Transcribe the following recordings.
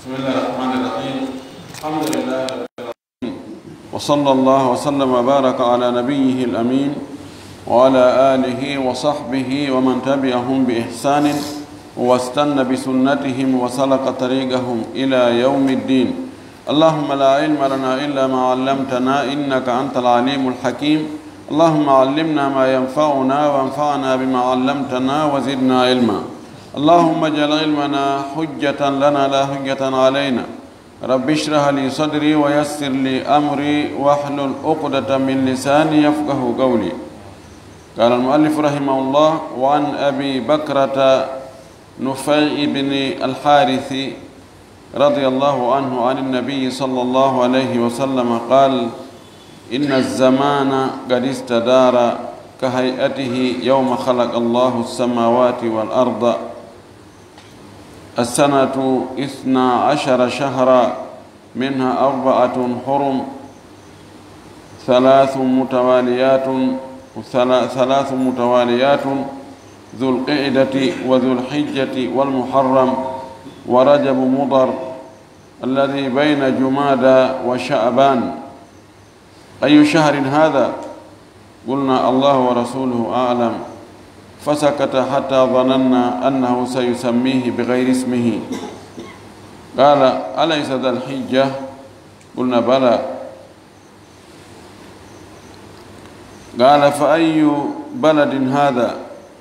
بسم الله الرحمن الرحيم الحمد لله رب العالمين وصلى الله وسلم وبارك على نبيه الأمين وعلى آله وصحبه ومن تبعهم بإحسان واستنى بسنتهم وسلك طريقهم إلى يوم الدين. اللهم لا علم لنا إلا ما علمتنا إنك أنت العليم الحكيم. اللهم علمنا ما ينفعنا وانفعنا بما علمتنا وزدنا علما. اللهم اجعل علمنا حجة لنا لا حجة علينا. رب اشرح لي صدري ويسر لي أمري واحلل عقدة من لساني يفقه قولي. قال المؤلف رحمه الله: وعن أبي بكرة نفيع بن الحارث رضي الله عنه عن النبي صلى الله عليه وسلم قال: إن الزمان قد استدار كهيئته يوم خلق الله السماوات والأرض. السنة 12 شهرا منها 4 حرم 3 متواليات ذو القعدة وذو الحجة والمحرم ورجب مضر الذي بين جمادى وشعبان. أي شهر هذا؟ قلنا الله ورسوله أعلم، فسكت حتى ظننا أنه سيسميه بغير اسمه. قال: أليس ذا الحجة؟ قلنا: بلى. قال: فأي بلد هذا؟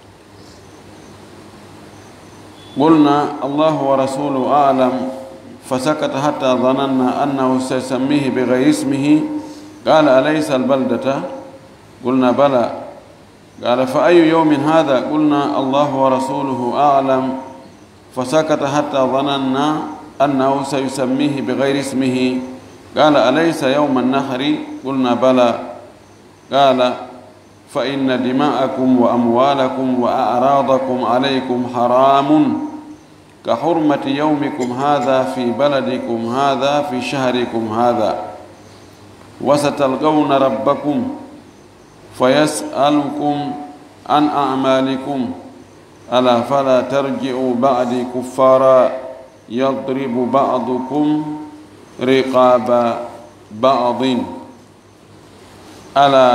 قلنا: الله ورسوله أعلم، فسكت حتى ظننا أنه سيسميه بغير اسمه. قال: أليس البلدة؟ قلنا: بلى. قال: فأي يوم هذا؟ قلنا: الله ورسوله أعلم، فسكت حتى ظننا أنه سيسميه بغير اسمه. قال: أليس يوم النحر؟ قلنا: بلى. قال: فإن دماءكم وأموالكم وأعراضكم عليكم حرام كحرمة يومكم هذا في بلدكم هذا في شهركم هذا، وستلقون ربكم فيسألكم عن أعمالكم. ألا فلا ترجعوا بعدي كفارا يضرب بعضكم رقاب بعض. ألا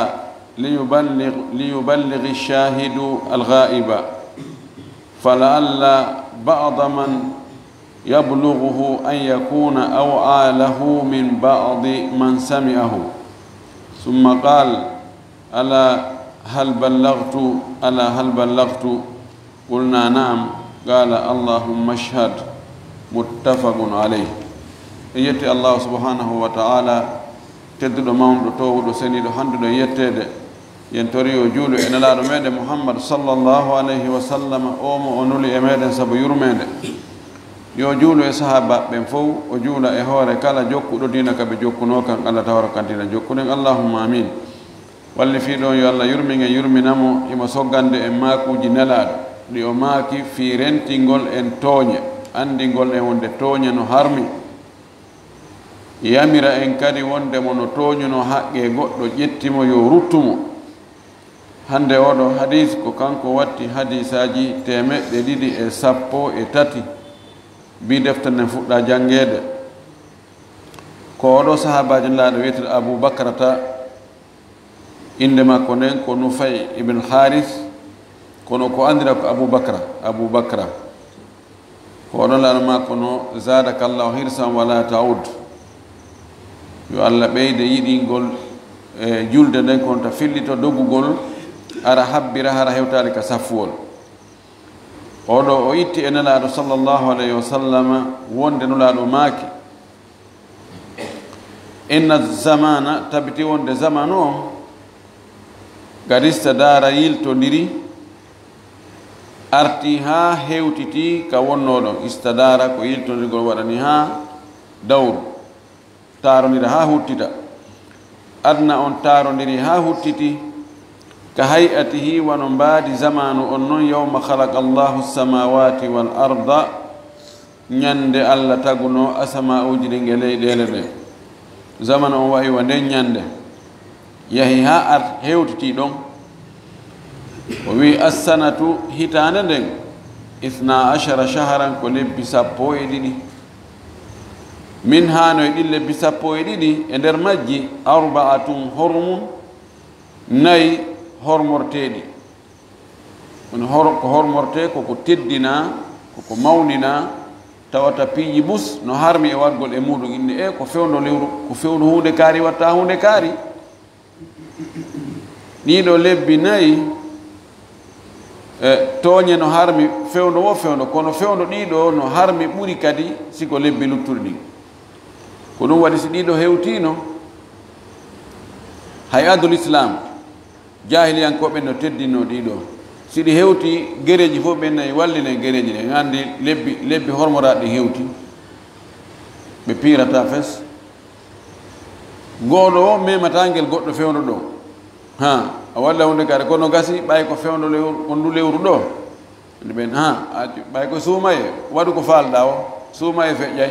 ليبلغ الشاهد الغائب، فلعل بعض من يبلغه أن يكون أوعى له من بعض من سمعه. ثم قال: ألا هل بلغت؟ قلنا: نعم. قال: اللهم اشهد. متفق عليه. يتي الله سبحانه وتعالى تدد ماوندو توودو سنيدو هاندو يتede yen tori o juulu e nelaaɗo meɗen muhammad sallallahu alayhi wa sallam omo o nuli e meɗen sabu yurmede. yo juulu e sahaba ɓen fof, o juula e hoore kala jokkuɗo dina ka ɓe jokkuno kan allah tawara kantina jokkuɗen. allahumma amin. walli fiiɗon yo allah yurminen yurminamo imo soggande en maakuji nelaaɗo ɗi o maaki fi rentingol en tooñe, andingol en wonde tooñe no harmi, yamira en kadi wondemo no tooñuno haqqe goɗɗo ƴettimo yo ruttumo. hande oɗo hadis ko kanko watti hadisaji 213 bi deftere nden fuɗɗa jangede. ko oɗo sahabaji laaɗo wiyete Abu Bakrata, inde makko nden ko Nufay ibn Haris, kono ko andira ko Abu Bakra. ko oɗon laaɗo makko no zadakallahu hirsan wala taud, yo Allah ɓeyde yiɗingol e julde nden kon ta fillito doggugol ara habbira hara hewtade ka saffuwol. oɗo o itti e nelaaɗo sallllahu alayhi wa sallam wonde nulaaɗo maaki: inna zamana, tabiti wonde zamanu o, gadista daara yiltodiri, arti ha hewtiti ka wonnoɗon. istadara ko yiltodirgol waɗani ha dawru, taarondira ha huttita. adna on taarondiri ha huttiti ka hay'atihi wano mbaadi zamanu on noon yawma khalaqa allahu samawati wal arda, ñande allah taguno asama uji ɗi nge leyɗele ɗe. zamanu on wayi wa nden ñande yahi ha art hewtiti ɗon. o wi assanatu, hitande nden 12 shahran ko lebbi 12. min hano e ɗin lebbi sappo e ɗiɗi e nder majji arba'atun hormum nayi hormorteɗi ko hormorte koko teddina koko mawnina tawata piiji bus no harmi e wargol e muɗum inne e ko fewndo lewru ko fewndo hunde kaari watta hunde kaari ɗiɗo lebbi nayi tooñe no harmi fewndo wo fewndo kono fewndo ɗiɗo no harmi ɓuri kadi siko lebbi luttuɗi ɗin ko ɗum waɗi si ɗiɗo hewtino hay adul islam jahiliyankoɓe no teddinno ɗiɗo siɗi hewti gereji fof ɓe nayi wallina gereji ɗe gandi lebbi hormoraɗi hewti ɓe pirata fes goɗo o memata ngel goɗɗo fewndo ɗo ha a walla hunde kare kono gasi ɓay ko fewndo lewru ko ndu lewru ɗo ande ɓen ha ɓay ko suumaye waɗu ko falɗa o suumaye feƴƴay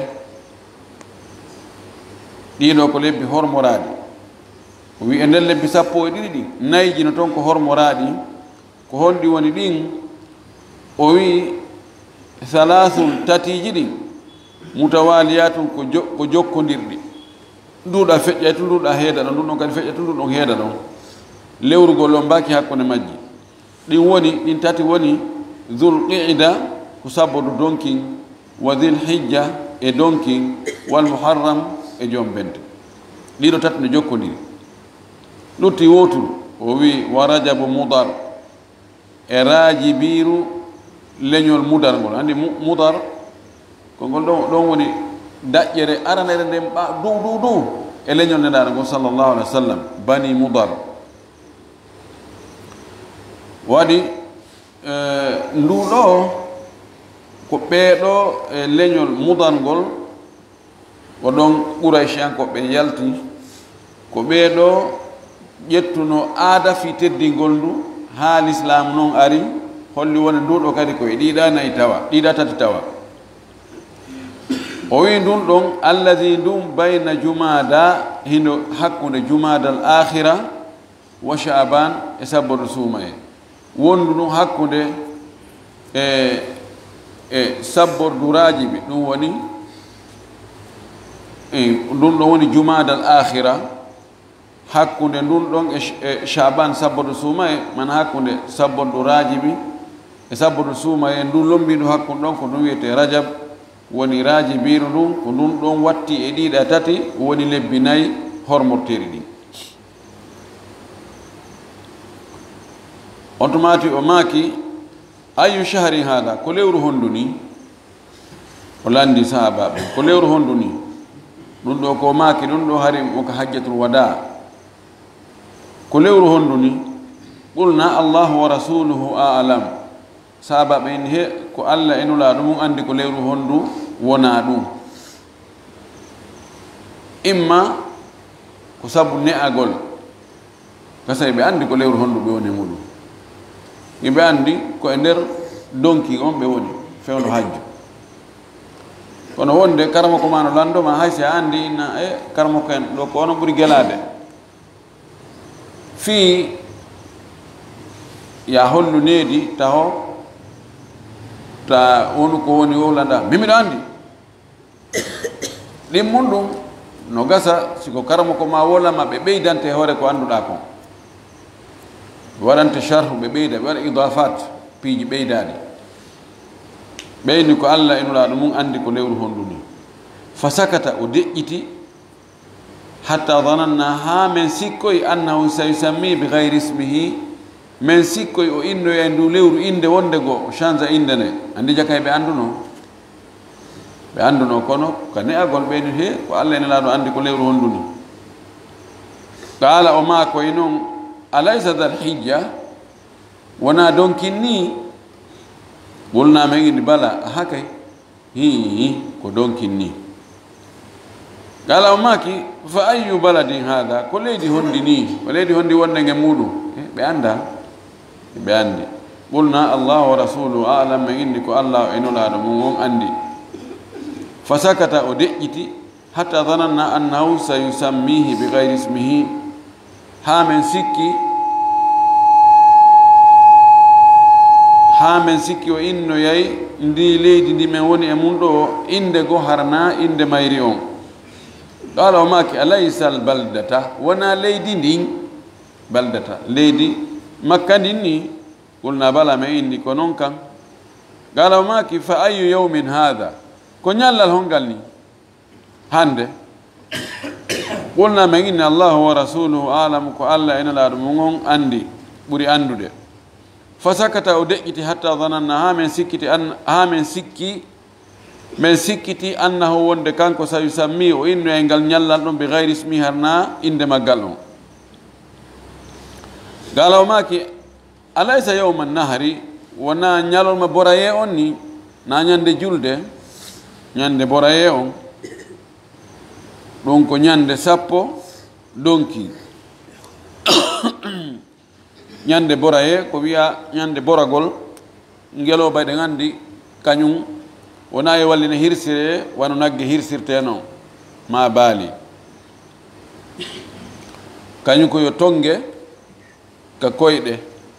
ɗiɗo ko lebbi hormoraɗi o wi e nder lebbi sappo e ɗiɗi ɗi nayji no toon ko hormoraɗi ko honɗi woni ɗin o wi salasun tatiji ɗin mutawaliyatun ko jokkodirɗi nduɗa feƴƴay to nduɗa heeda ɗon nduɗon kadi feƴƴa to nduɗon heeda ɗon lewrugol on mbaki hakkunde majji ɗin woni ɗin tati woni dhul qida ko sabodu donkin wa dhil hijja e donkin wal muharram e joom bente ɗiɗo tati ne jokkodiri ɗutti woturu o wi wa rajabu mudar e raaji biiru leñol mudar ngol andi mudar ko ngol ɗon woni daƴƴere aranere nden ɓa dow e leñol neɗaɗo ngol sallllahu alih wa sallam bani mudar waɗi nduɗo ko ɓeeɗo e leñol mudar ngol oɗon ɓuraychiyankoɓe yalti ko ɓeeɗo ƴettuno aada fi teddingol ndu ha l'islam noon ari holli woni nduɗo kadi koye ɗiɗa nayi tawa ɗiɗa tati tawa o wi ndun ɗon alladi ndum bayna jumada hino hakkude jumada al akhira wa chaban e sabbodo suuma e wondu ɗum hakkude e sabborduraji ɓe ɗum woni ndun ɗon woni jumada al akhira hakkunde ndun ɗon e chaban sabbodo suuma e mana hakkunde sabborduraji ɓe e sabbodo suuma e ndun lombindu hakkunde ɗon ko ɗum wiyete rajab woni raaji biiru ndun ko ndun ɗon watti e ɗiɗa tati woni lebbi nayi hormorteri ɗin on tumati o maaki ayu chahri hada ko lewru hondu ni o landi sahabaɓe ko lewru hondu ni ɗum ɗo ko maaki ɗum ɗo hari moko hajjatul wada ko lewru hondu ni qulna allahu wa rasuluhu a'lam sahabaɓe en he ko allah e nulaaɗo mum andi ko lewru hondu wona ɗum imma ko sabu ne'agol gasa ɓe andi ko lewru hondu ɓe woni muɗum ɓe andi ko e nder donki on ɓe woni fewndo hajju kono wonde karamoko ma no landoma hay si a andi inna e karamoko en ɗo ko onon ɓuri gelade fii ya hollu needi taho ta wonu ko woni wolanda mimiɗo andi ɗin mum ɗum no gasa siko karamoko ma wolama ɓe ɓeydante hoore ko annduɗa kon ɓe waɗante charhu ɓe ɓeyda ɓe waɗa idafat piiji ɓeydaɗi ɓeyni ko allah enulaɗo mum andi ko lewru hondu ni fa sakata o deƴƴiti hatta dananna ha men sikkoy annahu sayusammi bi gayri ismihi men sikkoy o innoya ndu lewru inde wonde goo o change inde nde andi jakay ɓe anduno kono ko ne'agol ɓeyni he ko allah enelaɗo andi ko lewru hondu ni qala o makoye noon alaysa dal hijja wona donkin ni wolna men indi bala hakay hi ko donkin ni qala o maki fa ayu baladin hada ko leydi hondi ni ko leydi hondi wonde nge muɗum ɓe anda ɓe andi qulna allahu wa rasuluhu a'lam men indi ko allah e nulaɗo mum on andi fa sakata o deƴƴiti hatta dananna annahu sayusammihi bi gayri ismihi ha men sikki o innoyay ndi leydi ndi men woni e mum ɗo inde go harna inde mayri on qala o maki alaysa albaldata wona leydi ndin baldata leydi makka ndin ni qulna bala ma inni ko noon kan qala o maki fa ayu yawmin hada ko ñallal hongal ni hande qulna ma inni allahu wa rasuluhu alamu ko allah ena laaɗo mum on andi ɓuri andude fa sakata o deƴƴiti hatta dananna ha men sikkiti annahu wonde kanko sa yusammi o inno e ngal ñallal ɗon bi gayri ismi harna inde maggal on gala o maki alaysa yawma nahari wona ñalolma boraye on ni na ñande julde ñande boraye on ɗum ko ñande sappo donki ñande boraye ko wiya ñande boragol ngeloba ɗe gandi kañum wona e wallina hirsire wano nagge hirsirte noon ma baali kañum ko yo tonge ka koyɗe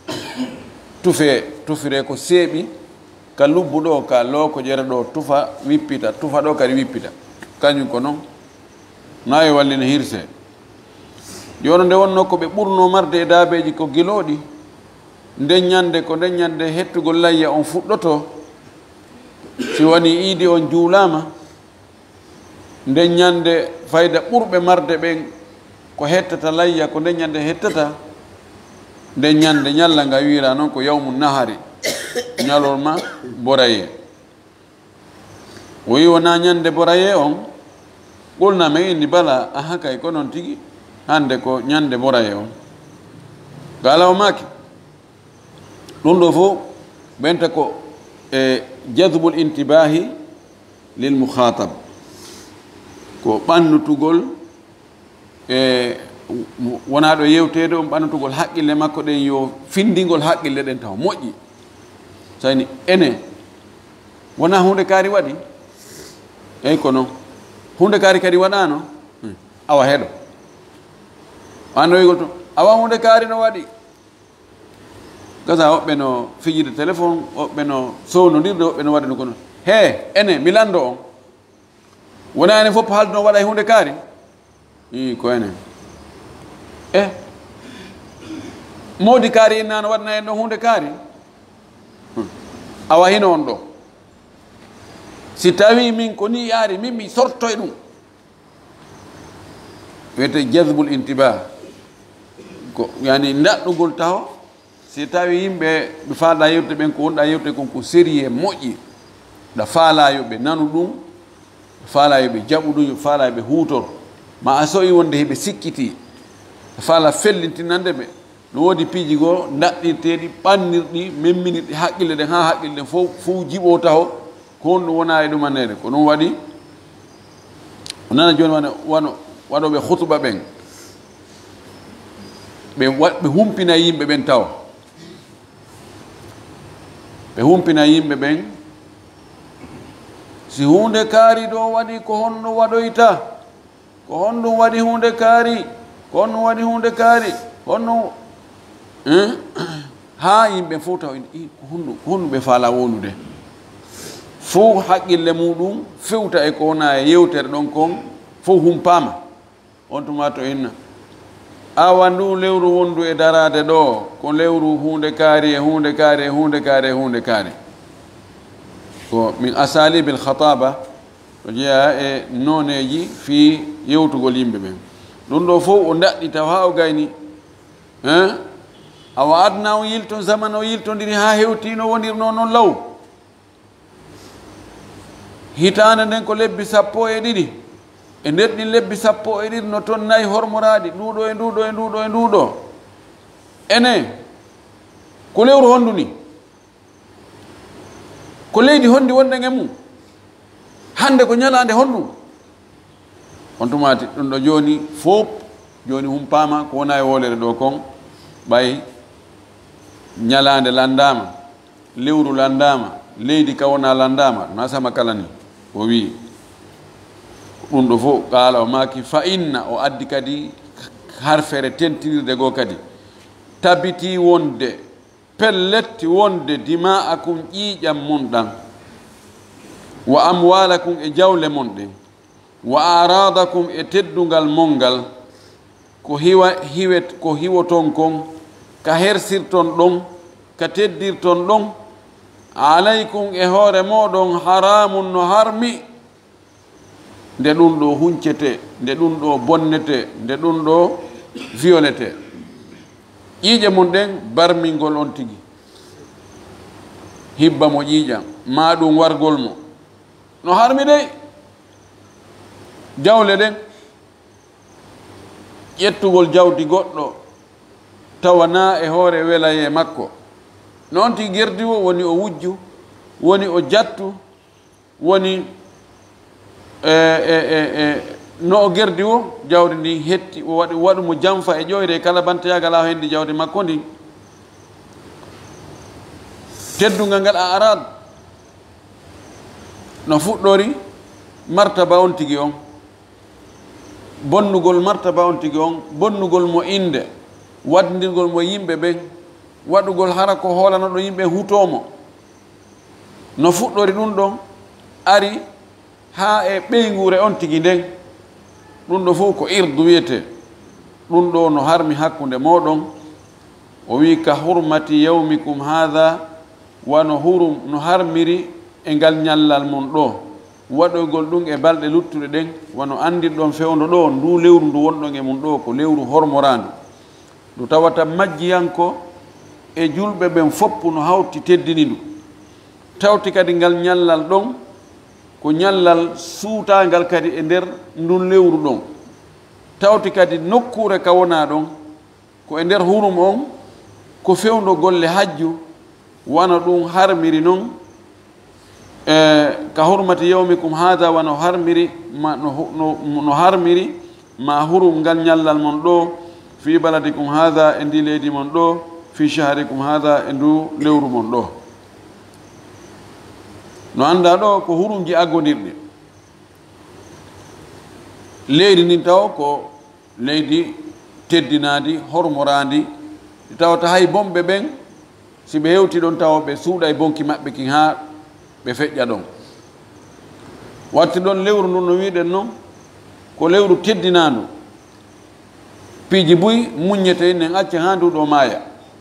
tufire ko seeɓi ka lubbu ɗo ka looko jere ɗo tufa ɗo kadi wippita kañum ko noon na e wallina hirse jono nde wonno ko ɓe ɓurno marde e daabeji ko giloɗi nden ñande hettugol layya on fuɗɗoto si woni iidi on juulama nden ñande fayda ɓurɓe marde ɓen ko hettata layya ko nden ñande hettata nden ñande ñalla nga wiira noon ko yawmu nahari ñalolma boraye o wi wona ñande boraye on ɓolna ma inni bala aha kay ko noon tigi hande ko ñande boraye on gala o maki ɗum ɗo fof ɓenta ko jadbul intibahi lil mukhatab ko ɓannutugol wona ɗo yewtede on ɓannutugol haqqille makko ɗen yo findingol haqqille ɗen taw moƴƴi sayni ene wona hunde kaari waɗi eyyi ko noon hunde kaari kadi waɗano awa heɗo anno wigol to awa hunde kaari no waɗi gasa woɓɓe no fijide téléphone woɓɓe no sownodirde woɓɓe no waɗa no kono he ene mi lando on wona enen fof haalduno waɗa e hunde kaari ko enen moodi kaari innano waɗna en ɗo hunde kaari awa hino on ɗo si tawi min ko ni yaari min mi sorto e ɗum wiyete jadbul intibah ko yani daɗɗugol taw si tawi yimɓe ɓe faala yewte ɓen ko wonɗa yewte kon ko série moƴƴi ɗa faala yoɓe nanu ɗum faala yoɓe jaɓu ɗum faala yoɓe huutor ma a soyi wonde heɓe sikkiti faala fellintinande ɓe no woodi piiji goo daɗɗirteɗi ɓannirɗi memminirɗi haqqille ɗen ha haqqille ɗen fof jiɓo taw ko honɗum wona e ɗumanede ko ɗum waɗi o nana joni waɗoɓe hutuba ɓen ɓe humpina yimɓe ɓen taw ɓe humpina yimɓe ɓen si hunde kaari ɗo waɗi ko honɗum waɗoyta ko honɗum waɗi hunde kaari ko honɗum waɗi hunde kaari honɗum ha yimɓe fof taw ko honɗum ɓe faala wolude fof haqqille muɗum fewta e ko wona e yewtere ɗon kon fof humpama on tuma to inna awa ndu lewru wondu e darade ɗo ko lewru hunde kaari e hunde kaari e hunde kaari e hunde kaari ko min asalibil khataba to jeeya e noneji fi yewtugol yimɓe ɓen ɗum ɗo fof o daɗɗi taw ha o gayni awa adna o yilton zaman o yiltodiri ha hewtino wonirno noon law hitande nden ko lebbi 12 e nder ɗin lebbi 12 no toon nayi hormoraɗi nduɗo e nduɗo e nduɗo e nduɗo ene ko lewru hondu ni ko leydi hondi wonde e mum hande ko ñalande honɗum on tumati ɗum ɗo joni fof joni humpama ko wona e wolere ɗo kon ɓay ñalande landama lewru landama leydi ka wona landama na sama kala ni o wi ɗum ɗo fof qaala o maki fa inna o addi kadi harfere tentinirde goo kadi tabiti wonde pelletti wonde dima'akum ƴiiƴam mon ɗan wa amwalakum e jawle mon ɗen wa aradakum e teddungal mongal ko hiwet ko hiwoton kon ka hersirton ɗon ka teddirton ɗon alaykum e hoore moɗon haramun no harmi nde ɗum ɗo huncete nde ɗum ɗo bonnete nde ɗum ɗo violete ƴiiƴe mum ɗen barmingol on tigi hibba mo ƴiiƴam ma ɗum wargol mo no harmi dey jawle ɗen ƴettugol jawdi goɗɗo tawa na e hoore welaye makko noon tigi gerdi o woni o wujju woni o jattu woni no o gerdi o jawdi ndi hetti o waɗu mo janfa e ƴoyre kala bantayagal a henndi jawdi makko ndi teddungal ngal a arad no fuɗɗori martaba on tigi on bonnugol martaba on tigi on bonnugol mo inde waddirgol mo yimɓe ɓen waɗugol hara ko hoolanoɗo yimɓe hutomo no fuɗɗori ɗum ɗon ari ha e ɓeygure on tigi nden ɗum ɗo fof ko irdu wiyete ɗum ɗo no harmi hakkunde moɗon o wi ka hurmati yawmikum hatha wano hurum no harmiri e ngal ñallal mon ɗo waɗoygol ɗum e balɗe luttuɗe ɗen wano andirɗon fewndo ɗo ndu lewru ndu wonɗon e mum ɗo ko lewru hormorandu ndu tawata majjiyanko e julɓe ɓen fopp no hawti teddini ndu tawti kadi ngal ñallal ɗon ko ñallal suutangal kadi e nder ndun lewru ɗon tawti kadi nokkure ka wona ɗon ko e nder hurum on ko fewndo golle hajju wana ɗum harmiri noon ka hurmati yawmikum hada wano harmiri no harmiri ma hurum ngal ñallal mon ɗo fi baladikum hada e ndi leydi mon ɗo fi shaharikum hada e ndu lewru mon ɗo no anda ɗo ko hurumji aggodirɗe leydi ndin taw ko leydi teddinadi hormorandi tawata hay bomɓe ɓen si ɓe hewti ɗon tawa ɓe suuɗa e bonki maɓɓe kin ha ɓe feƴƴa ɗon watti ɗon lewru ndu no wiɗen noon ko lewru teddinandu piiji buy muññete inen acca ha ndu ɗo maaya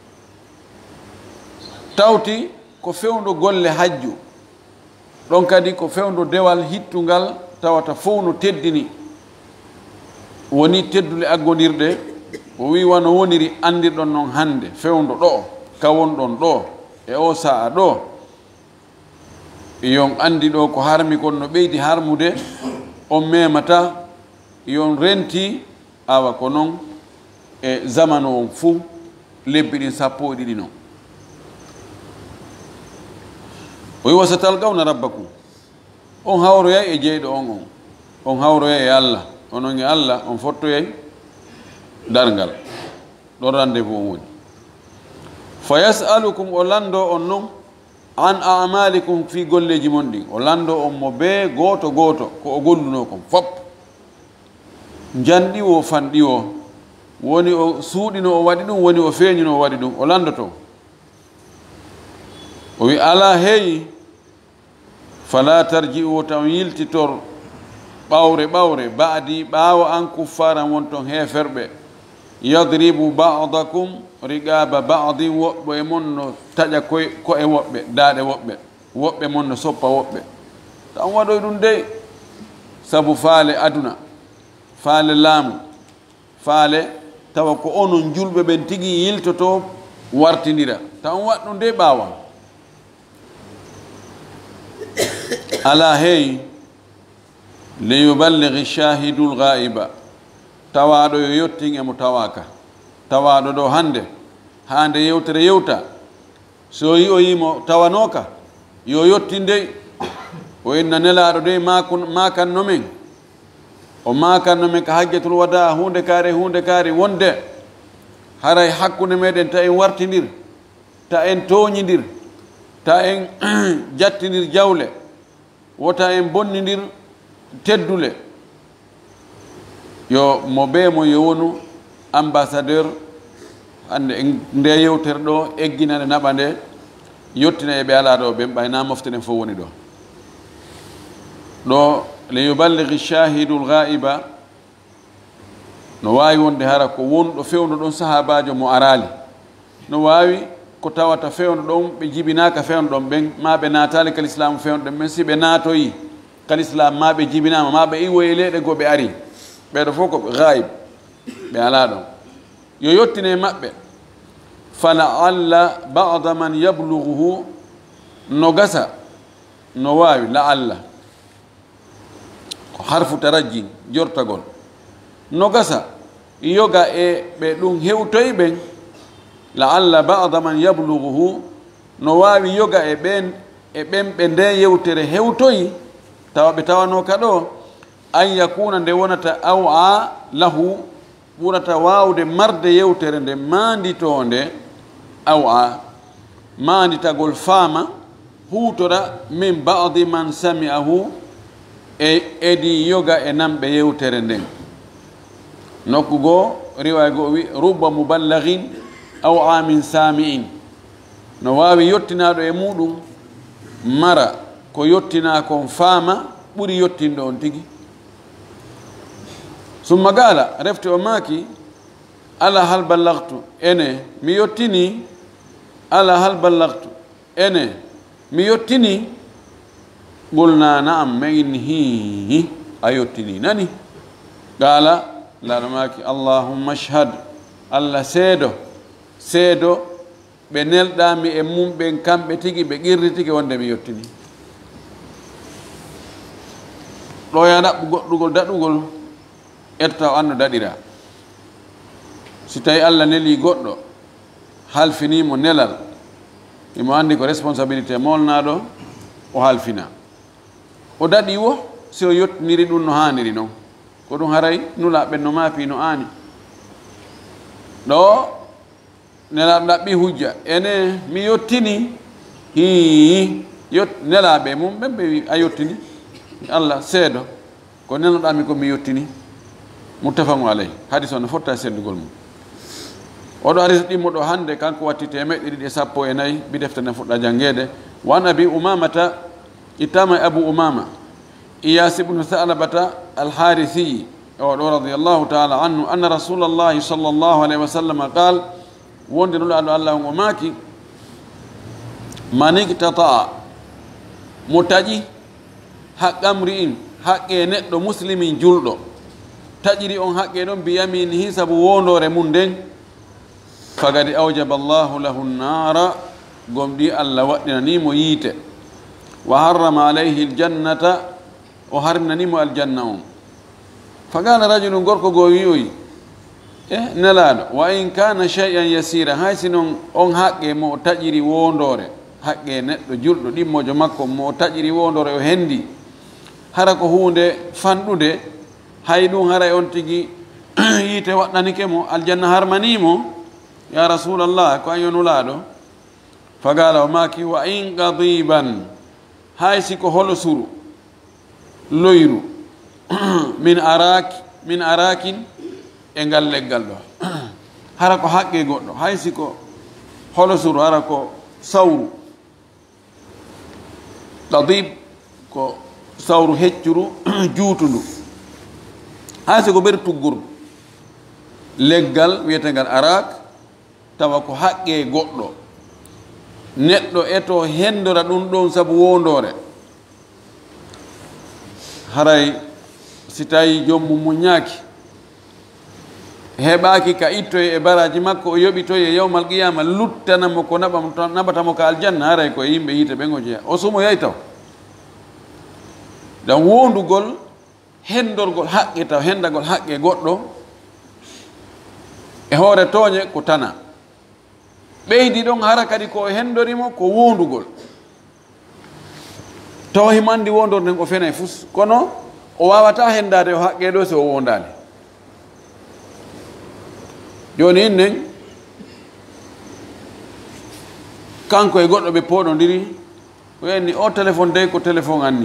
tawti ko fewndo golle hajju ɗon kadi ko fewndo dewal hittungal tawata fof no teddini woni teddule aggodirɗe o wi wano woniri andirɗon noon hannde fewndo ɗo kawonɗon ɗo e o sa'a ɗo yon andi ɗo ko harmi kon no ɓeydi harmude on memata yon renti awa ko noon e zamanu on fuu lebbi ɗin 12 noon o wi wasa talgawna rabbakum on hawroyay e jeyɗo on hawroyay e Allah onon e Allah on fottoyay darngal ɗon rendez-vous on woni fa yasalukum o lando on noon an amalikum fi golleji mon ɗin o lando on mo be goto goto ko o golluno kon fop janɗi o fanɗi o woni o suuɗino o waɗi ɗum woni o feeñino o waɗi ɗum o landoto o wi ala heeyi fala tarji'u taw yiltitor ɓawre baadi ɓaawo an kuffaran won ton heeferɓe yadribu ba'dakum riqaba ba'di woɓɓe e mon no taƴa ko e woɓɓe daaɗe woɓɓe mon no soppa woɓɓe tan waɗoy ɗum dey sabu faale aduna faale laamu faale tawa ko onon julɓe ɓen tigi yiltoto wartindira tan waɗ ɗum dey ɓaawan ala hey liyuballighi shahidul ghaiba tawaɗo yo yottin emo tawaka tawaɗo ɗo hande hande yewtere yewta so yi o yimo tawanoka yo yottin dey o inna nelaɗo dey makanno men o makanno men ka hajjatul wada hunde kaari wonde haray hakkude meɗen ta en wartidir ta en toñidir ta en jattidir jawle wota en bonnidir teddule yo mo be mo yowonu ambassadeur hande nde yewtere ɗo egginane naɓa nde yottina e ɓe ala ɗo ɓen ɓayna mofte ɗen fof woni ɗo liyuballighi shahidu lghaiba no wawi wonde hara ko wonɗo fewno ɗon sahabajo mo arali no wawi ko tawata fewno ɗon ɓe jibinaka fewno ɗon ɓen ma ɓe natali kal islamu fewno ɗon ɓen si ɓe natoyi kal islam ma ɓe jibinama ma ɓe iwoye leyɗe go ɓe ari ɓeɗo fof ko ɓe ghaib ɓe ala ɗon yo yettine maɓɓe falaalla bada man yablughuhu no gasa no wawi laalla ko harfu tarajjin jortagol no gasa yoga e ɓe ɗum hewtoy ɓen laalla bada man yablughuhu no wawi yoga e ɓen ɓe nde yewtere hewtoyi tawa ɓe tawano ka ɗo an yakuna nde wonata aw a lahu ɓurata wawde marde yewtere nde manditonde aw a manditagol faama hutora min badi man sami'ahu edi yoga e namɓe yewtere nden nokku goo riwaya goo wi rubba muballagin aw amin sami'in no wawi yottinaɗo e muɗum mara ko yottina kon faama ɓuri yottinɗo on tigi summa gala refte o maaki ala hal ballagtu ene mi yottini ala hal ballagtu ene mi yottini qulna naam ma inni hihi a yottini nani gala laɗo maaki allahumma ashhad allah seedo ɓe nelɗami e mum ɓen kamɓe tigi ɓe qirri tigi wonde mi yottini ɗo ya ɗaɓɓu goɗɗugol daɗugol etta o anno daɗira si tawi allah neli goɗɗo halfinimo nelal imo andi ko responsabilité molnaɗo o halfina o daɗi wo si o yottiniri ɗum no haniri noon ko ɗum haray nulaɓen no maafi no ani ɗo nelaɗo ɗaɓɓi hujja ene mi yottini hi nelaɓe mum ɓen ɓe wi a yottini allah seedo ko nenoɗami ko mi yottini muttafamu alay hadis o no fotta seddugol mum oɗo hadis ɗimmo ɗo hande kanko watti 114 bi deftene fuɗɗa jangede wan abi umamata ittama abu umama iyas ibnu salabata alharisi oɗo radiallahu taala anhu anna rasulallahi sallllahu alayhi wa sallam qal wonde nulaɗo allah on o maaki man iktata'a mo taƴi haqqamri in haqqe neɗɗo muslimin julɗo taƴiri on haqqe ɗon biyaminihi sabu wondore mum nden fagadi awjaba allahu lahu nnara gomɗi allah waɗɗinanimo yiite wa harrama alayhi ljannata o harminanimo aljanna on fagala rajulu gorko goo wiyoyi nelaɗo wa in kana shay'an yasira hay sinon on haqqe mo o taƴiri wondore haqqe neɗɗo julɗo ɗimmojo makko mo o taƴiri wondore o hendi hara ko hunde fanɗude hay ɗum haray on tigi yiite waɗɗanike mo aljanna harmanimo ya rasulallah ko añonulaɗo fagala o maki wa in qadiban hay siko holo suru loyru min arakin e ngal leggal ɗo hara ko haqqe goɗɗo hay siko holo suru hara ko sawru qadib ko sawru heccuru juutundu hay siko ɓeri tuggurdu leggal wiyetegal arak tawa ko haqqe goɗɗo neɗɗo eto hendora ɗum ɗon sabu wondore haray si tawi jommum muñaki heɓaki ka ittoye e baraji makko o yoɓitoye yawmal qiyama luttanamo ko naɓatamo ka aljanna haray koye yimɓe yiite ɓen o jeeya o sumo yey taw dan wondugol hendorgol haqqe taw hendagol haqqe goɗɗo e hoore tooñe ko tana ɓeydi ɗon hara kadi ko hendorimo ko wondugol taw himo andi wondorde nden o fenay fus kono o wawata hendade o haqqe ɗo so o wondani joni innen kanko e goɗɗo ɓe poɗodiri wenni o téléphone de ko téléphone anni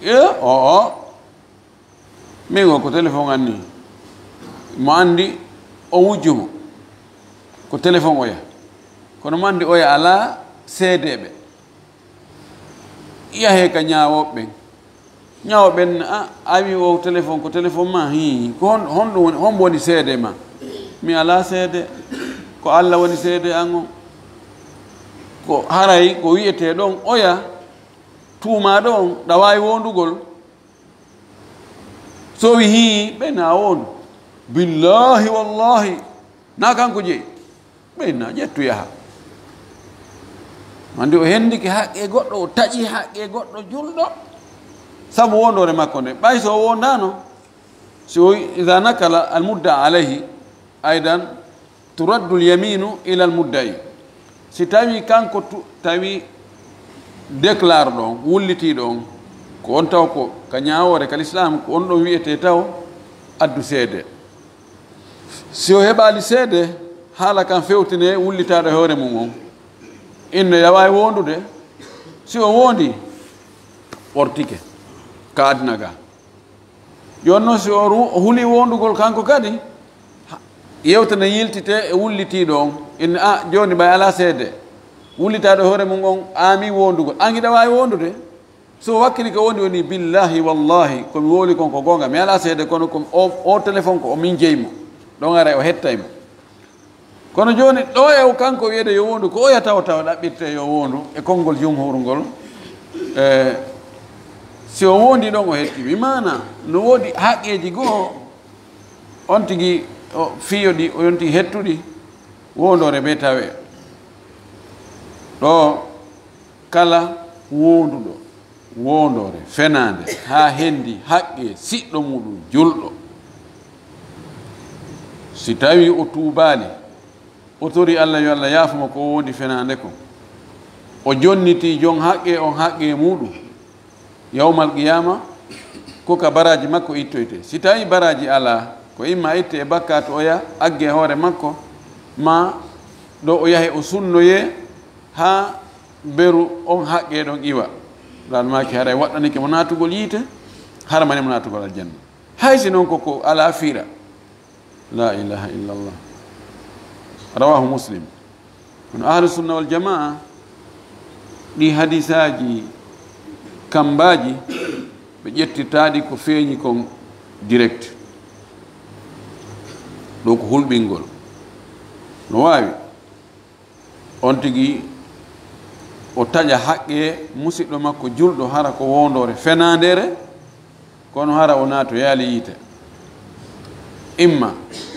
min o ko téléphone anni mo andi o wujjumo ko téléphone oya kono mo andi oya ala seedeɓe yahe ka ñawoɓe ɓen ñaw ben awi o téléphone ko téléphone ma hi ko hon woni seede ma mi ala seede ko Allah woni seede ango ko haray ko wiyete ɗon oya tuuma ɗon ɗa wawi wondugol so wi hi ɓena wondu billahi wallahi na kanko jeeyi ɓeyna ƴettu yaha andi o hendiki haqqe goɗɗo o taƴi haqqe goɗɗo julɗo sabu wondore makko nde ɓay so o wondano so ida nakala almudda alayhi aidan turaddu lyaminu ila almuddai si tawi kanko tawi déclare ɗon wulliti ɗon ko on taw ko ka ñawore ka l'islam ko on ɗon wiyete taw addu seede si o heɓali seede haala kan fewtine wullitade hoore mum on inno yawawi wondude si o wondi ɓortike ka aduna ga jonnon si o huuli wondugol kanko kadi yewtene yiltite e wullitiɗo on inne joni ɓay ala seede wullitade hoore mum on ami wondugol an hiɗa wawi wondude so wakkili ko wondi woni billahi wallahi komi woli kon ko gonga mi ala seede kono ko o téléphone ko o min jeymo ɗon ara o hettaymo kono joni ɗo e kanko wiyede yo wondu ko oya taw ɗaɓɓirte yo wondu e konngol jumhur ngol si o wondi ɗon o hetti mi mana no woodi haqqeji goo on tigui fiyo ɗi o yonti hettuɗi wondore ɓe tawe ɗo kala wonduɗo wondore fenade ha hendi haqqe siɗɗo muɗum julɗo si tawi o tuubali o tori Allah yo Allah yaafuma ko wondi fenande ko o jonniti jon haqqe on haqqe muɗum yawmal qiyama ko ka baraji makko ittoyte si tawi baraji ala ko imma itte e bakkat oya agge hoore makko ma ɗo o yahe o sunnoye ha beru on haqqe ɗon iwa ɗalmaki haray waɗɗanike mo natugol yiite haramani mo natugol aljanna haysi noon koko ala fiira la ilaha illallah rawahu muslim kono ahlu sunna wal jamaa ɗi hadisaji kambaji ɓe ƴettitaɗi ko feeñi kon direct ɗo ko hulɓingol no wawi on tigui o taƴa haqqe musidɗo makko julɗo hara ko wondore fenandere kono hara o naato yaali yiite imma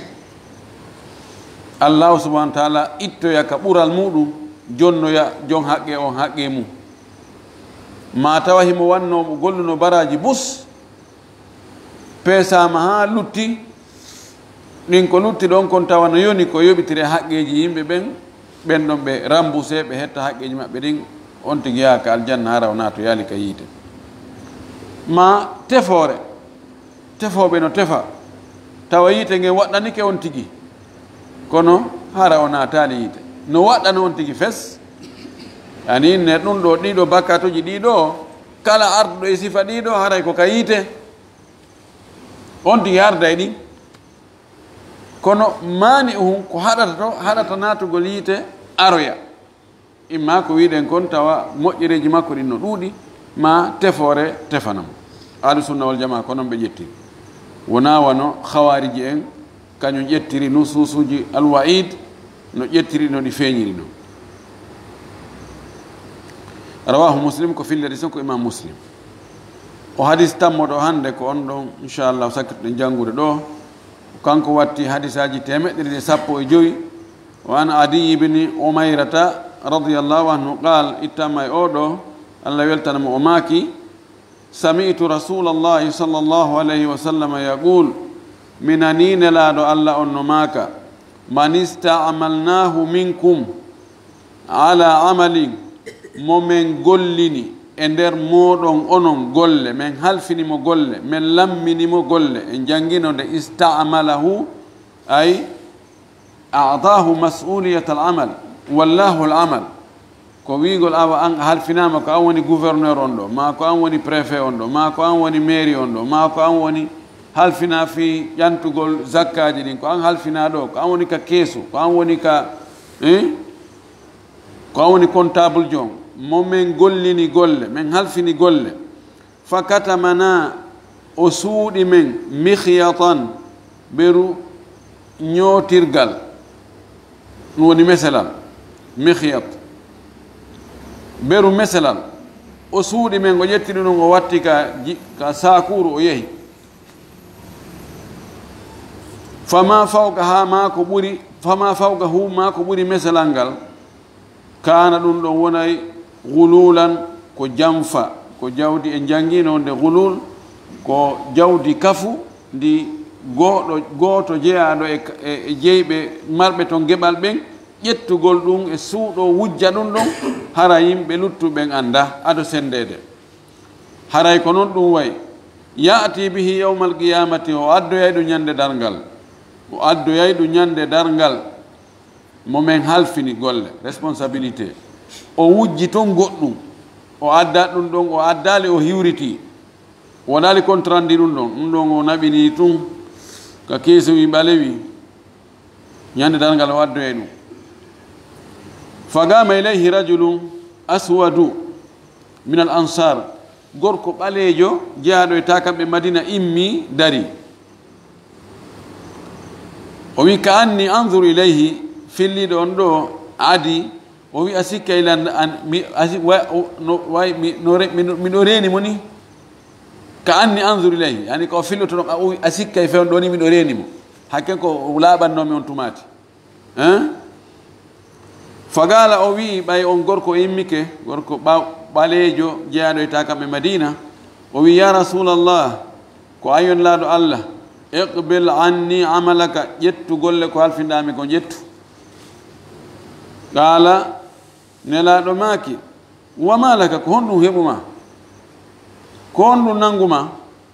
allahu subahana wa taala ittoya ka ɓural muɗum jonnoya jon haqqe on haqqe mum ma tawa himo wannomo golluno baraji bus peesama ha lutti ɗin ko lutti ɗon kon tawa no yoni ko yoɓitire haqqeji yimɓe ɓen ɗon ɓe remboursé ɓe hetta haqqeji maɓɓe ɗin on tigui yaha ka aljanna hara o naato yaali ka yiite ma tefore tefoɓe no tefa tawa yiite nge waɗɗanike on tigui kono hara o naatali yiite no waɗɗano on tigui fes ani ne ɗum ɗo ɗiɗo bakkatuji ɗiɗo kala arduɗo e sifa ɗiɗo haray ko ka yiite on tigui arda e ɗin kono mani ko haɗata to haɗata natugol yiite aroya imma ko wiɗen kon tawa moƴƴereji makko ɗin no ɗuuɗi ma tefore tefanamo ahlu sunna wal jamaa ko noon ɓe ƴettiri wona wano hawariji en kañum ƴettiri nususuji alwa'id no ƴettiri no ɗi feeñiri no rawahu muslim ko fillere son ko imam muslim o hadis tammoɗo hande ko on ɗon inchallah sakkitoɗen janngude ɗo kanko watti hadisaji 115 wa an adi ibni umayrata radiallahu anhu qal ittama e oɗo allah weltanamo o maaki sami'tu rasulallahi sallllahu alayhi wa sallam yaqul minani nelaɗo allah on no maaka man istaamalnahu minkum ala amalin momin gollini e nder moɗon onon golle min halfinimo golle min lamminimo golle en jangguinode istamalahu ay a'tahu mas'uliyat al amal wallahu al amal ko wigol awa an halfinama ko an woni gouverneur on ɗo ma ko an woni préfet on ɗo ma ko an woni mairie on ɗo ma ko an woni halfina fi ƴantugol zakkaji ɗin ko an halfina ɗo ko an woni ka keesu ko an woni ka ko an woni comptable jon momin gollini golle min halfini golle fakatamana o suuɗi men mihyatan ɓeru ñootirgal ɗum woni meselal mihyat ɓeru meselal o suuɗi men o ƴettiri ɗum o watti ka sakuru o yehi fama fawka hu ma ko ɓuri meselal ngal kana ɗum ɗon wonay gululan ko jamfa ko jawdi e jangino wonde gulul ko jawdi kafu ndi gooto jeyaɗo e jeyɓe marɓe ton geɓal ɓen ƴettugol ɗum e suuɗo wujja ɗum ɗon hara yimɓe luttuɓen anda ado sendede haray ko noon ɗum way yaati bihi yawma alqiyamati o addoyay ɗum ñande dargal o addoyay ɗum ñande dargal momin halfini golle responsabilité o wujji toon goɗɗum o adda ɗum ɗon o addali o hiwriti wonali contrandi ɗum ɗon o naɓini tun ka keesowi ɓalewi ñande dargal o addoyay ɗum fagama ilayhi rajulum aswadu min al ansar gorko ɓaleejo jeyaɗo e takamɓe madina immi dari o wi ka anni anzuru ilayhi filliɗo on ɗo adi o wi a sikka ilan miɗo reeni mo ni ka anni anzuru ilayhi yani ko filloto ɗon a sikka e fewn ɗo ni miɗo reeni mo hakken ko laaɓannomi on tumati fagala o wi ɓay on gorko immike gorko ɓaleejo jeyaɗo e takamɓe madina o wi ya rasulallah ko ayon laaɗo allah iqbil anni amalaka ƴettu golle ko halfinɗami ko ƴettu qala nelaɗo maaki wama laka ko honɗum heɓuma ko honɗum nanguma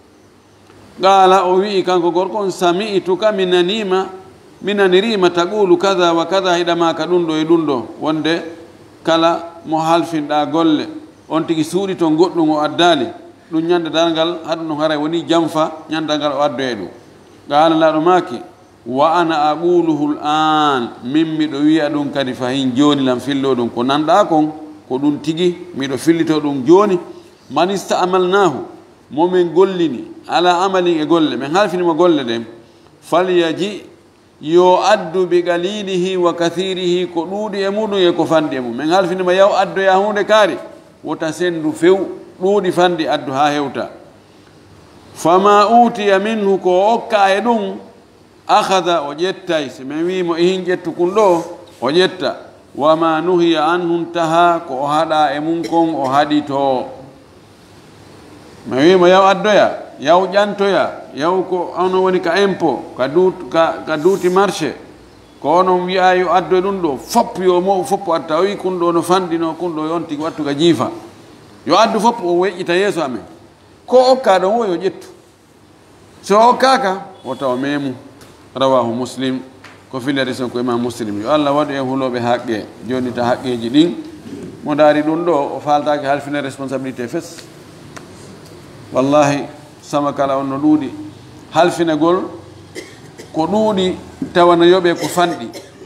qala o wi kanko gorko on sami'tuka mi nanirima taqulu kada wa kada hiɗama ka ɗum ɗo e ɗum ɗo wonde kala mo halfinɗa golle on tigi suuɗi toon goɗɗum o addali ɗum ñande dargal haɗum ɗum haray woni jamfa ñandangal o addoye ɗum qala laɗo maaki wa ana aquluhu l an min miɗo wiya ɗum kadi fahin joni lam fillo ɗum ko nanɗa kon ko ɗum tigi miɗo fillito ɗum joni man istaamalnahu momin gollini ala amalin e golle min halfinimo golle ɗen falyaji yo addu bi qalilihi wa kathirihi ko ɗuuɗi e muɗum e ko fanɗi e mum min halfinima yaw addoya hunde kaari wota sendu few ɗuuɗi fanɗi addu ha hewta fama utiya minhu ko okka e ɗum akhada o ƴettay so min wimo ihin ƴettu kun ɗo o ƴetta wama nuhiya anhum taha ko o haɗa e mum kon o haɗi to mi wimo yaw addoya yaw ƴantoya yaw ko ono woni ka impôt ka duuti marché ko onon wiya yo addo e ɗum ɗo fopp yo mo foppo atta o wi kun ɗo no fanɗino kun ɗo yon tigi wattu ka jiifa yo addu fopp o weƴƴita yeeso amen ko okka ɗon wo yo ƴettu so okkaka o tawa memu rawahu muslim ko filari son ko imam muslim yo allah waɗu en huloɓe haqqe joni ta haqqeji ɗin mo daari ɗum ɗo o faltaki halfine responsabilité fes wallahi sama kala on no ɗuuɗi halfinegol ko ɗuuɗi tawana yoɓe ko fanɗi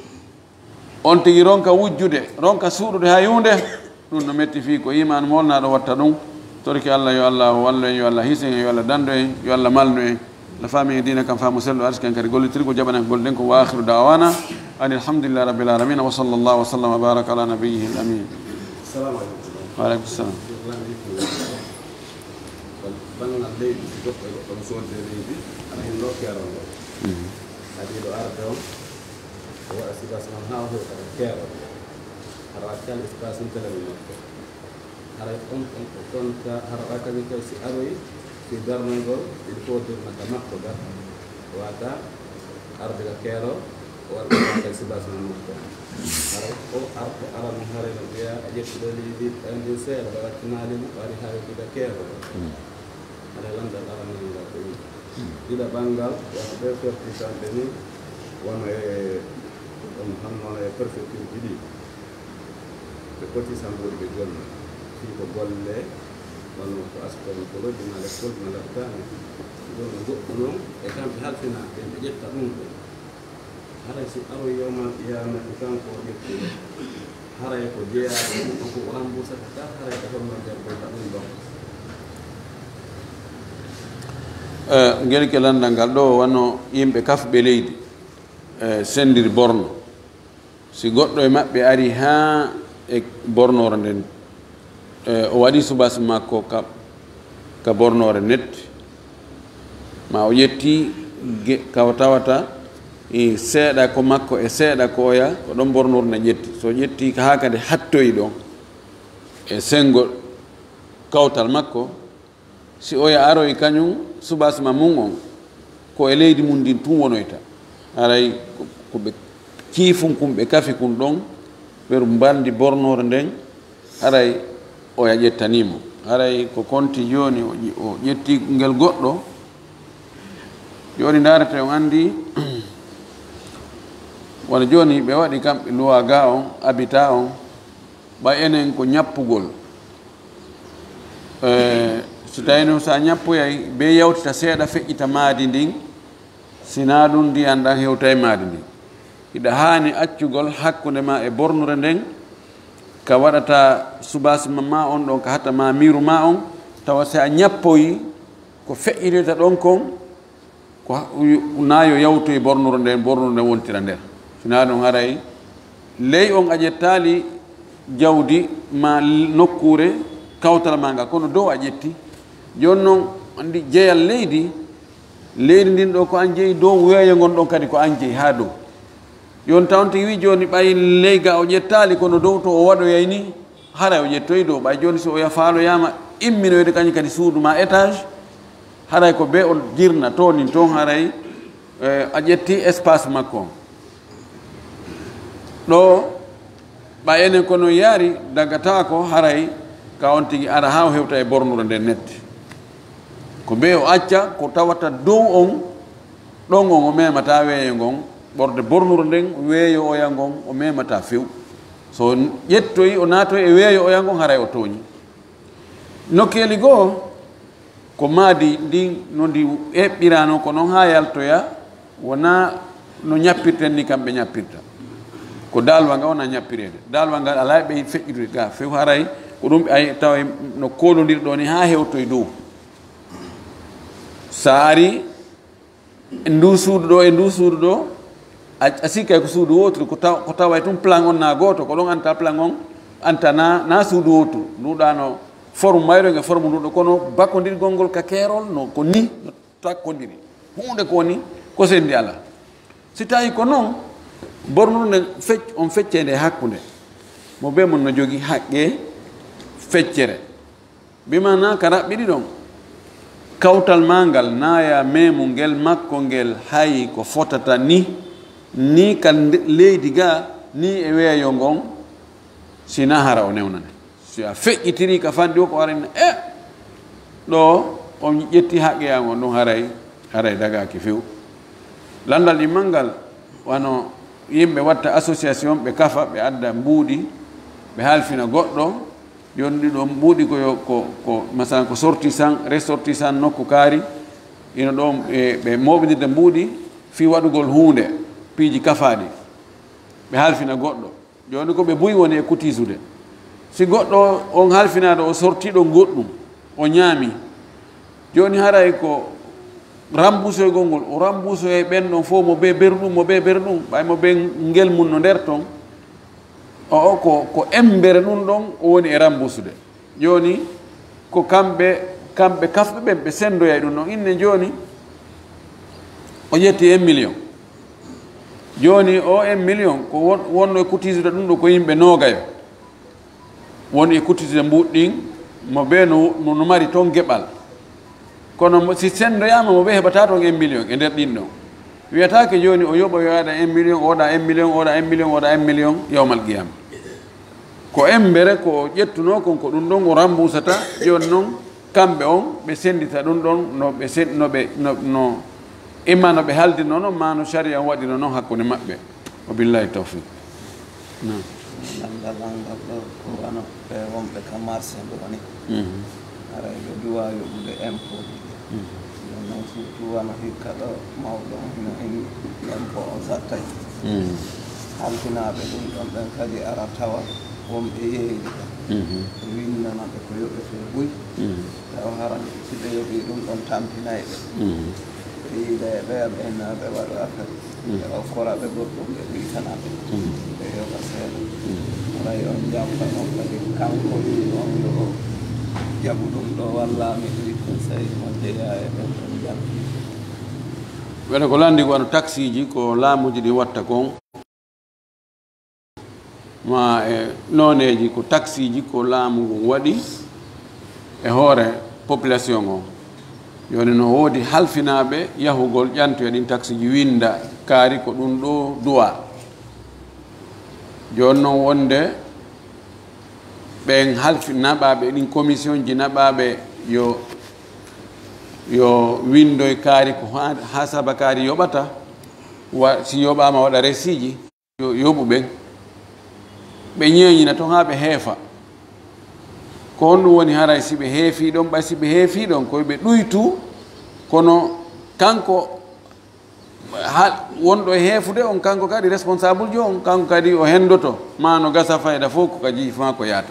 on tigi ronka wujjude ronka suuɗude ha yunde ɗum no metti fi ko iman molnaɗo watta ɗum torki allah yo allah wallu en yo allah hiisen en yo allah dando en yo allah malnu en la fami dina kam famu sello arsiken kadi gollitirgo jaɓana golɗen ko wa akhiru dawana an alhamdulillah rabbil alamin wa sallallahu wa sallam wa baraka ala nabiyyihi al amin wa aleykum salam banngal leydi so goɗɗo e goɗɗo mo sodde leydi aɗa hen lokkeron ɗo adi ɗo arde on o waɗa situation on ha hew kata keero haɗa waɗ kala espace ni télé makko haray on haɗa waɗa kadi ko si aroyi si darnoygol il faut dirnaka makko ga wata arde ka keero o waɗa kal situation makko haray o arto arano haray no wiya a ƴettuɗo leydi andi seeɗa ɗa waccinalimo waɗi ha yettude keero aɗa landal aranangal ko wi ɗiɗa ɓanngal wono ɓe fertisanɓe ni wono e on hannono e préfecture ji ɗi ɓe cotisanɓuri ɓe jonna fii ko golle walla ko aspon ko loddina l'école dina laftani ɗono goɗɗo noon e kamɓe halfina ɓen ɓe ƴetta ɗum ɗo haray si aro yowmal qiyamati kanko o ƴettuɗo haray ko jeeyaɗo ɗum ko remboursata ta haray ko honno nder koyta ɗum ɗon ngel ke landal ngal ɗo wano yimɓe kafɓe leydi sendiri borno si goɗɗo e maɓɓe ari ha e bornore nden o waɗi subaka makko ka bornore netti ma o yetti kaw tawata seeɗa ko makko e seeɗa ko oya ko ɗon bornore ne ƴetti so ƴetti ha kadi hattoyi ɗon e sengo kawtal makko si oya aroy kañum subasma mum on ko e leydi mum ndin tum wonoyta aray ko ɓe kiifum kum ɓe kafi kum ɗon ɓeru mbandi bornore nden aray oya ƴettanimo aray ko konti joni o ƴetti ngel goɗɗo joni darete on andi wona joni ɓe waɗi kamɓe loi ga on habitat on ɓay enen ko ñappugol so tawi noon sa ñappoyay be yawtita seeɗa feƴƴita maadi ndin sina ɗum ndiyan ɗan hewta e maadi ndin hiɗa haani accugol hakkunde ma e bornure nden ka waɗata subasma ma on ɗon ka hatta ma miru ma on tawa si a ñappoyi ko feƴƴitoyta ɗon kon ko nayo yawtoye bornure nden wontira nder sina ɗum haray ley on a ƴettali jawdi ma nokkure kawtal ma nga kono dow a ƴetti joni noon andi jeyal leydi ndin ɗo ko an jeeyi dow weeyo ngon ɗon kadi ko an jeeyi ha dow joni tawn tigi wi joni ɓay leyga o ƴettali kono dow to o waɗoyay ni haray o ƴettoyi dow ɓay joni so o faaloyama imminoyde kañum kadi suudu ma étage haray ko be o jirna to nin toon haray a ƴetti espace makko on ɗo ɓa enen kono yaari daggata ko haray ka on tigi ara ha o hewta e bornure nden netti ko be o acca ko tawata dow on ɗon on o memata weeyo ngon ɓorde bornure nden weeyo oya ngon o memata few so ƴettoyi o naatoy e weeyo oya ngon haray o tooñi nokkeli goo ko maadi ndin no ndi heɓɓirano ko noon ha yaltoya wona no ñappirten ni kamɓe ñappirta ko dalwa nga wona ñappirede dalwa ngal ala ɓe feƴƴitude ga few haray ko ɗum ay tawa no kolodiri ɗo ni ha hewtoye dow sa ari ndu suudu ɗo e ndu suudu ɗo a sikkay ko suudu wotru ko taway tum plan on na goto ko ɗon anta plan on anta na suudu wotru nduɗano forme mayro nge forme nduɗo kono bakkodirgol ngol ka keerol no ko ni no takkodiri hunde ko ni ko sendi ala si tawi ko noon bornude nde on feccede hakkude mo be mon no jogui haqqe feccere bimana ka raɓɓiɗi ɗon kawtal ma ngal naya memu ngel makko ngel hay ko fotata ni ka leydi ga ni e weeyo ngon sina hara o newnane si a feƴƴitiri ka fanɗi o ko warina ɗo on ƴetti haqqeyam on ɗum haray dagaki few landal ɗimmal ngal wano yimɓe watta association ɓe kafa ɓe adda mbuuɗi ɓe halfina goɗɗo joni ɗiɗo mbuuɗi ko masalan ko ressortissant nokku kaari ino ɗon ɓe moɓidirde mbuuɗi fi waɗugol hunde piiji kafaɗi ɓe halfina goɗɗo joni ko ɓe buyi woni e kutisude si goɗɗo on halfinaɗo o sortiɗo goɗɗum o ñaami joni haray ko rambusoygol ngol o rambusoye ɓen ɗon fof mo be berɗum ɓay mo be ngel mum no nder toon ko embere ɗum ɗon o woni e rambusude joni ko kamɓe kafɓe ɓen ɓe sendoyay ɗum ɗon inne joni o ƴetti 1 million joni o 1 million ko wonno e kutisude ɗum ɗo ko yimɓe noogayo woni e kutisude mbuɗɗin mo be no mari toon geɓal kono si sendoyama mo ɓe heɓata toon 1 million e nder ɗin ɗon wiyatake joni o yoɓa yo waɗa 1 million oɗa 1 million oɗa 1 million oɗa 1 million yawmal qiyama ko embere ko ƴettuno kon ko ɗum ɗon o rambusata joni noon kamɓe on ɓe sendita ɗum ɗon no imma no ɓe haldino noon ma no sharia on waɗino noon hakkude maɓɓe o billahi tawfiq nandal angal ɗo ko wano ɓe wonɓe ka marché ɗo ni ara ɓe duwa yoɓude impôt non surtout wano hikka ɗo mawɗo no en impôt o sattay halfinaɓe ɗum ɗon ɓen kadi ara tawa wonɓe yeeyde ɗa winnanaɓe ko yoɓete ɓuy tawa ha haran si ɓe yoɓi ɗum ɗon tampinayi ɓe wiide ɓeerɓe no ɓe waɗa affaire ɓe okkoraɓe goɗɗum ɓe witanaɓe ɓe yoɓa seeɗa aray on jampa on kadi kanko wi on ɗo jaɓu ɗum ɗo wallami wi conseil mo jeeya e ɓen ɗon jampi wene ko landi ko wano taxi ji ko laamuji ɗi watta kon ma e noneji ko taxi ji ko laamu ngu waɗi e hoore population o joni no woodi halfinaɓe yahugol ƴantoye ɗin taxi ji winda kaari ko ɗum ɗo duwa joni noon wonde ɓen halfi naɓaɓe ɗin commission ji naɓaɓe yo windoye kaari ko ha saba kaari yoɓata si yoɓama waɗa resiji yo yoɓu ɓen ɓe ñeeñina toon ha ɓe heefa ko on ɗum woni haray si ɓe heefi ɗon ɓay si ɓe heefi ɗon koye ɓe ɗuytu kono kanko wonɗo e heefude on kanko kadi responsable jo on kanko kadi o hendoto ma no gasa fayda fof ko kaji fa ko yaata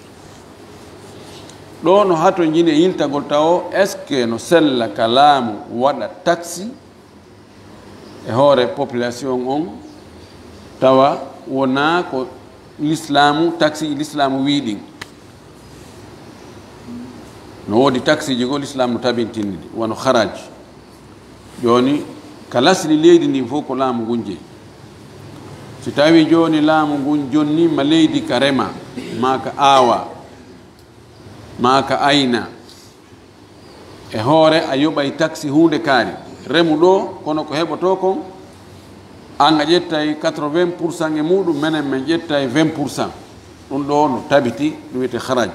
ɗo no hato jini e yiltagol taw est ce que no sella ka laamu waɗa taxi e hoore population on tawa wona ko l'islamu taxi l'islamu wiiɗin no woodi taxi ji go l'islam no tabintini ɗi wono haraji joni ka lasli leydi ndi fof ko laamu ngun jeeyi si tawi joni laamu ngun jonnima leydi ka rema ma ka aawa ma ka ayna e hoore a yoɓay taxi hunde kaari remu ɗo kono ko heɓoto kon an a ƴettay 80% e muɗum menen min ƴettay 20%. ɗum ɗo no tabiti ɗum wiyete haraji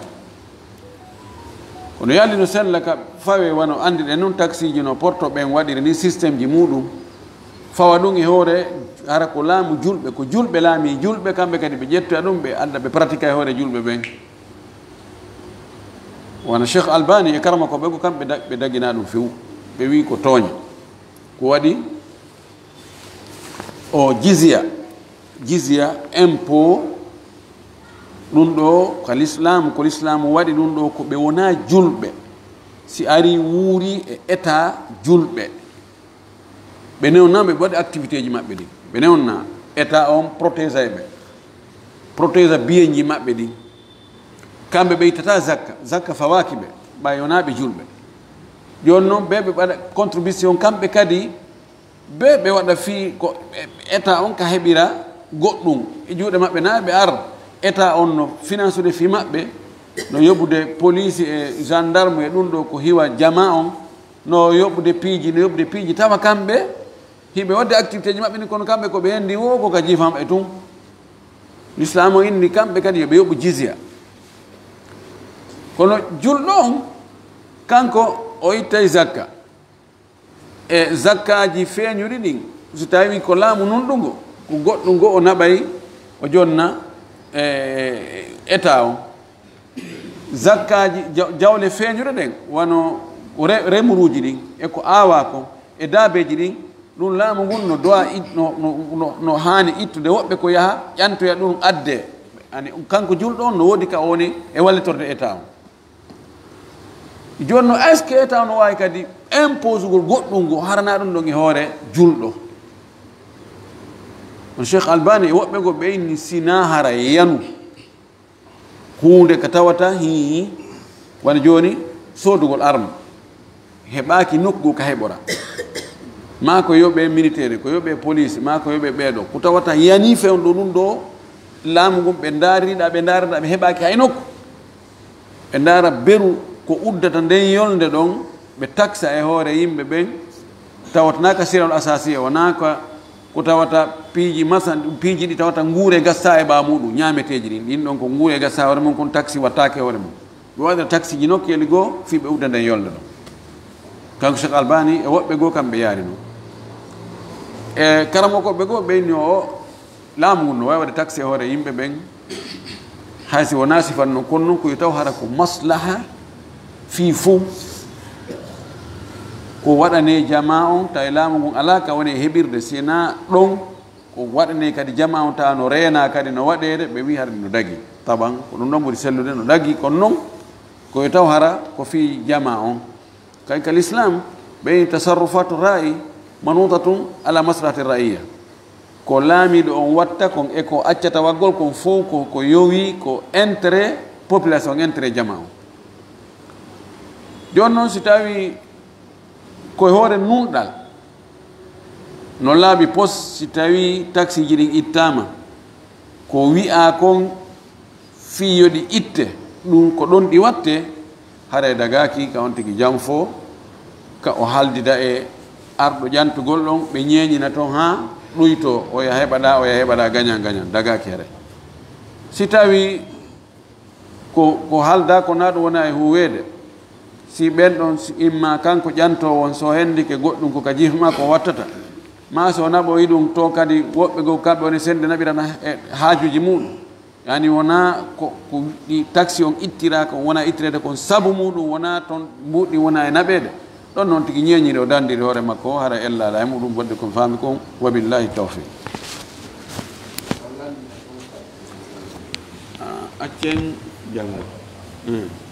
kono yalli no sella ka fawe wano andiɗen noon taxi ji no porto ɓen waɗiri ni systéme ji muɗum fawa ɗum e hoore hara ko laamu julɓe ko julɓe laami julɓe kamɓe kadi ɓe ƴettoya ɗum ɓe adda ɓe pratique e hoore julɓe ɓen wona cheikh albani e karama ko ɓe ko kamɓe ɓe dagina ɗum few ɓe wi ko tooña ko waɗi o jizya impôt ɗum ɗo ko l'islam waɗi ɗum ɗo ko ɓe wona julɓe si ari wuuri e état julɓe ɓe newna ɓe waɗi activité ji maɓɓe ɗin ɓe newna état on protége ɓe protége biye ji maɓɓe ɗin kamɓe ɓe ittata zakka fawaki ɓe ɓa yonaɓe julɓe joni noon ɓe ɓe waɗa contribution kamɓe kadi ɓe waɗa fi ko état on ka heɓira goɗɗum e juuɗe maɓɓe na ɓe ar état on no finance ude fi maɓɓe no yoɓude police e gendarme e ɗum ɗo ko hiwa jama on no yoɓude piiji tawa kamɓe hiɓe wadde activité ji maɓɓe ni kono kamɓe koɓe hendi wo ko ka jifamɓe tun l'islam o inni kamɓe kadi yoɓe yoɓu jizya kono julɗo on kanko o ittay zakka e zakkaji feeñuɗi ɗin so tawi ko laamu nunɗugo ko goɗɗum go o naɓay o jonna état o zakkaji jawle feeñuɗe ɗen wano remuruji ɗin e ko aawa ko e daabeji ɗin ɗum laamu ngun no dowa no haani ittude woɓɓe ko yaha ƴantoya ɗum adde ani kanko julɗo on no woodi ka woni e wallitorde état o joni no est ce que état no wawi kadi impose gol goɗɗum ngo harana ɗum ɗon e hoore julɗo on cheikh albani e woɓɓe go ɓeyni sina hara yanu hunde ko tawata hi wona joni sodugol arme heɓaki nokku ka heɓora ma ko yoɓe militaire ko yoɓe police ma ko yoɓe ɓeeɗo ko tawata yani fewndo ɗum ɗo laamu ngun ɓe daariɗa ɓe heɓaki hay nokku ɓe daara beru ko uddata nden yolde ɗon ɓe taxa e hoore yimɓe ɓen tawatanaka siral asasi wona ko tawata piiji masan piiji ɗi tawata nguure gassa e ɓa muɗum ñameteji ɗin ɗin ɗon ko nguure gassa hoore mum kono taxi wattake hoore mum ɓe waɗira taxi ji nokkeli goo fi ɓe udda nden yolde ɗon kanko cheikh albani e woɓɓe goo kamɓe yaari noon e karamo koɓe goo ɓeyni o laamu ngun no wawi waɗde taxi e hoore yimɓe ɓen haysi wona sifan noon kono noon koyo taw hara ko maslaha fii fof ko waɗane jama on tawi laamu ngun ala ka woni e heɓirde sina ɗon ko waɗane kadi jama on tawa no reena kadi no waɗede ɓe wi hade no dagui taɓan ko ɗum ɗon ɓuri sellude no dagui kono noon ko taw hara ko fi jama on kay kal islam be tasarrufat ra'i manutatun ala maslahati ra'iyya ko laamiɗo on watta kon e ko accata waggol kon fof ko yowi ko intérêt population intérêt jama o joni noon si tawi koye hoore nunɗal no laaɓi pos si tawi taxi ji ɗin ittama ko wi'a kon fiyoɗi itte ɗum ko ɗon ɗi watte haara dagaki ka on tigi jam fo ka o haaldida e arɗo ƴantugol ɗon ɓe ñeeñina toon ha ɗuyto oya heɓaɗa gañan dagaki hare si tawi ko halda ko na ɗum wona e huweede si ɓen ɗon imma kanko ƴantowon so hendike goɗɗum ko ka jifma ko wattata ma so naɓoyi ɗum to kadi woɓɓe go kamɓe woni sende naɓirana e haajuji muɗum yani wona ko ɗi taxi on ittira kon wona ittirede kon sabu muɗum wona toon mbuɗɗi wona e naɓede ɗon noon tigi ñeñiri o dandiri hoore makko hara ellala e muɗum wadde kon faami kon wabillahi tawfiq accen jangal